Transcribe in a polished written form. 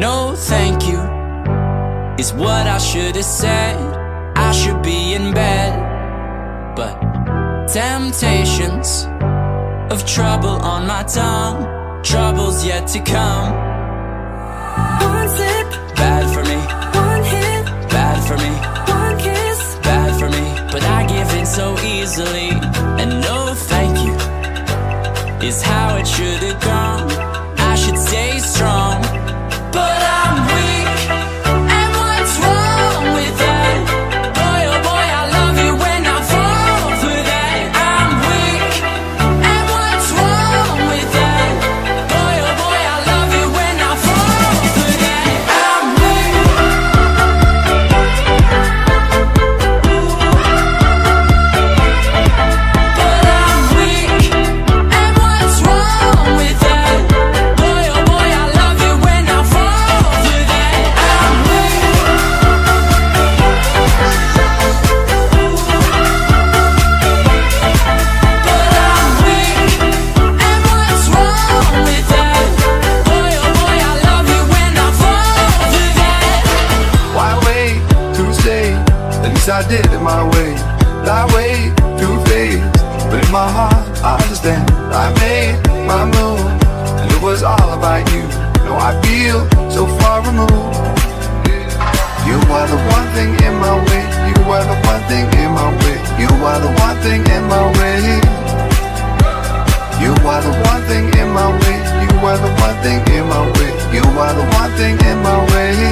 no thank you is what I should have said. I should be in bed, but temptations of trouble on my tongue, trouble's yet to come. One sip, Bad for me, one hit, bad for me, one kiss. bad for me. But I give in so easily, and no thank you is how it should have gone. I should stay strong, but I'm weak, and what's wrong with that? Boy, oh boy, I love you when I fall for that. I'm weak, and what's wrong with that? Boy, oh boy, I love you when I fall for that. I'm weak, but I'm weak, and what's wrong with that? Boy, oh boy, I love you when I fall for that. I'm weak, but I'm weak, and what's wrong with that? Boy, oh boy, I love you when I fall for that. Why wait to say? At least I did it my way. I wait to face, but in my heart I understand. I made my move, and it was all about you. No, I feel so far removed. You are the one thing in my way. You are the one thing in my way. You are the one thing in my way. You are the one thing in my way. You are the one thing in my way. You are the one thing in my way.